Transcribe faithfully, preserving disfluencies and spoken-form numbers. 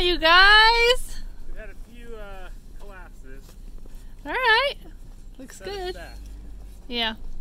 you guys? We've had a few uh, collapses. All right. Looks Set us good. back. Yeah.